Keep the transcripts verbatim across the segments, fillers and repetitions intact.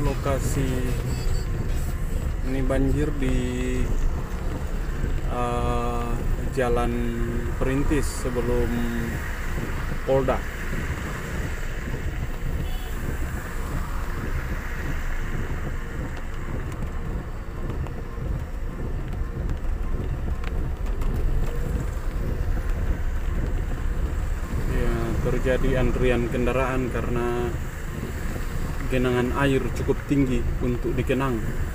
lokasi ini banjir di uh, Jalan Perintis sebelum Polda. Ya, terjadi antrian kendaraan karena genangan air cukup tinggi untuk dikenang.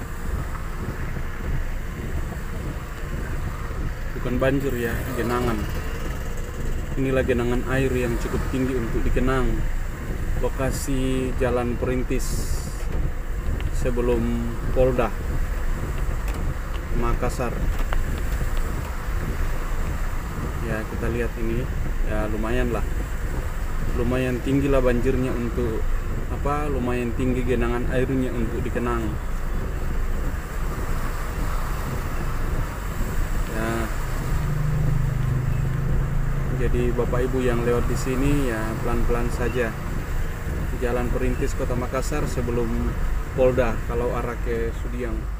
Bukan banjir ya, genangan. Inilah genangan air yang cukup tinggi untuk dikenang. Lokasi Jalan Perintis sebelum Polda Makassar. Ya, kita lihat ini ya, lumayan lah. Lumayan tinggi lah banjirnya untuk apa? Lumayan tinggi genangan airnya untuk dikenang. Ya. Jadi Bapak Ibu yang lewat di sini ya pelan-pelan saja. Jalan Perintis Kota Makassar sebelum Polda kalau arah ke Sudiang.